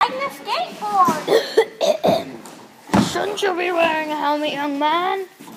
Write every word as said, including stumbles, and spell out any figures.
riding a skateboard. Shouldn't you be wearing a helmet, young man?